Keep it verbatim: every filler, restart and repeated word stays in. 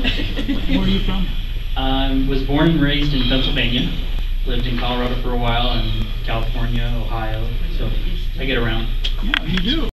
Where are you from? I was born and raised in Pennsylvania. Lived in Colorado for a while, and California, Ohio. So I get around. Yeah, you do.